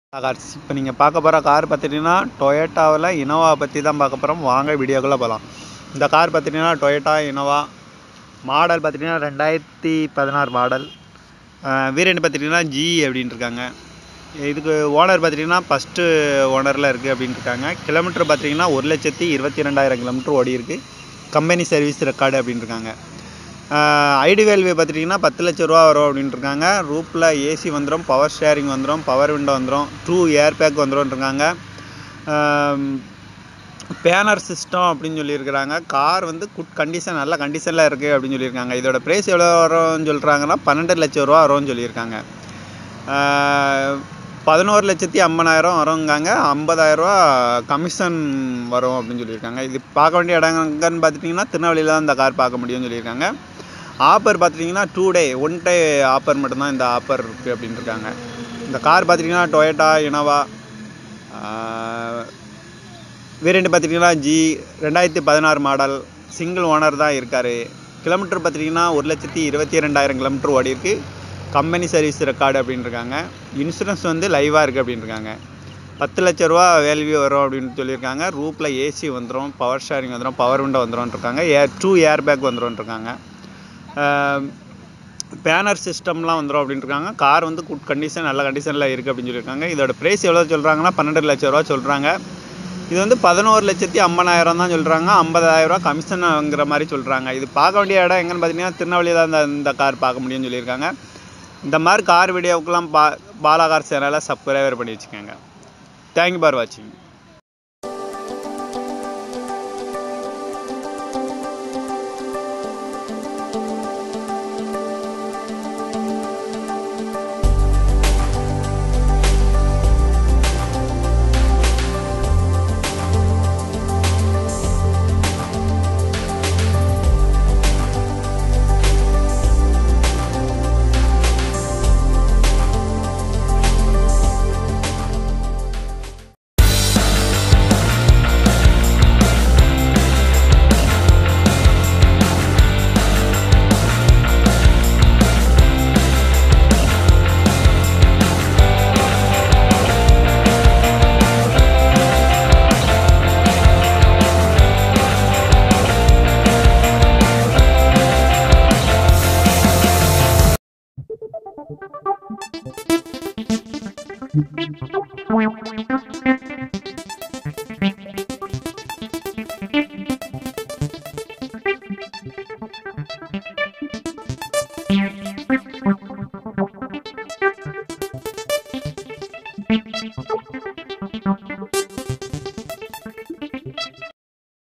Cars இப்போ நீங்கள் பார்க்க போகிற கார் பார்த்துட்டிங்கன்னா டொயோட்டாவில் இனோவா பற்றி தான் பார்க்க போகிறோம். வாங்க வீடியோக்குள்ளே போகலாம். இந்த கார் பார்த்துட்டிங்கன்னா டொயோட்டா இனோவா மாடல் பார்த்துட்டிங்கன்னா 2016 மாடல். வேரியண்ட் பார்த்துட்டிங்கன்னா ஜி அப்படின்னு இருக்காங்க. இதுக்கு ஓனர் பார்த்துட்டிங்கன்னா ஃபஸ்ட்டு ஓனரில் இருக்குது அப்படின்னு இருக்காங்க. கிலோமீட்டர் பார்த்திங்கன்னா 1,22,000 கிலோமீட்டர் ஓடி இருக்குது. கம்பெனி சர்வீஸ் ரெக்கார்டு அப்படின்னு இருக்காங்க. ஐடி வேல்யூ பார்த்துட்டிங்கன்னா 10 லட்ச ரூபா வரும் அப்படின்ட்டு இருக்காங்க. ரூப்பில் ஏசி வந்துடும், பவர் ஷேரிங் வந்துடும், பவர் விண்டோ வந்துடும், 2 ஏர் பேக் வந்துடும் இருக்காங்க. பேனர் சிஸ்டம் அப்படின்னு சொல்லியிருக்கிறாங்க. கார் வந்து குட் கண்டிஷன், நல்ல கண்டிஷனில் இருக்குது அப்படின்னு சொல்லியிருக்காங்க. இதோட ப்ரைஸ் எவ்வளோ வரும்னு சொல்கிறாங்கன்னா 12 லட்ச ரூபா வரும்னு சொல்லியிருக்காங்க. 11,50,000 வருங்காங்க. 50,000 ரூபா கமிஷன் வரும் அப்படின்னு சொல்லியிருக்காங்க. இது பார்க்க வேண்டிய இடங்கன்னு பார்த்துட்டிங்கன்னா திருநெல்வேலியில் தான் இந்த கார் பார்க்க முடியும்னு சொல்லியிருக்காங்க. ஆஃபர் பார்த்துட்டிங்கன்னா 2 டே 1 டே ஆஃபர் மட்டும்தான் இந்த ஆஃபர் இருக்குது அப்படின்னு இருக்காங்க. இந்த கார் பார்த்துட்டிங்கன்னா டொயோட்டா இனோவா வேரியண்ட் பார்த்துட்டிங்கன்னா ஜி 2016 மாடல். சிங்கிள் ஓனர் தான் இருக்கார். கிலோமீட்டர் பார்த்துட்டிங்கன்னா 1,22,000 கிலோமீட்டர் ஓடி இருக்குது. கம்பெனி சர்வீஸ் ரெக்கார்டு அப்படின்னு இருக்காங்க. இன்சூரன்ஸ் வந்து லைவாக இருக்குது அப்படின்னு இருக்காங்க. 10 லட்ச ரூபா வேல்யூ வரும் அப்படின்னு சொல்லியிருக்காங்க. ரூப்பில் ஏசி வந்துடும், பவர் ஷேரிங் வந்துடும், பவர் விண்டோ வந்துடும் இருக்காங்க. 2 ஏர் பேக் வந்துடும் இருக்காங்க. பேனர் சிஸ்டம்லாம் வந்துடும் அப்படின்ட்டு இருக்காங்க. கார் வந்து குட் கண்டிஷன், நல்ல கண்டிஷனில் இருக்குது அப்படின்னு சொல்லியிருக்காங்க. இதோட ப்ரைஸ் எவ்வளோ சொல்கிறாங்கன்னா 12 லட்ச ரூபா சொல்கிறாங்க. இது வந்து 11,50,000 தான் சொல்கிறாங்க. 50,000 ரூபா கமிஷனுங்கிற மாதிரி சொல்கிறாங்க. இது பார்க்க வேண்டிய இடம் எங்கன்னு பார்த்தீங்கன்னா திருநெல்வேலியில் தான் இந்த கார் பார்க்க முடியும்னு சொல்லியிருக்காங்க. இந்த மாதிரி கார் வீடியோவுக்கெல்லாம் பாலா கார் சேனலை சப்ஸ்கிரைபர் பண்ணி வச்சுக்கோங்க. தேங்க்யூ ஃபார் வாட்சிங்.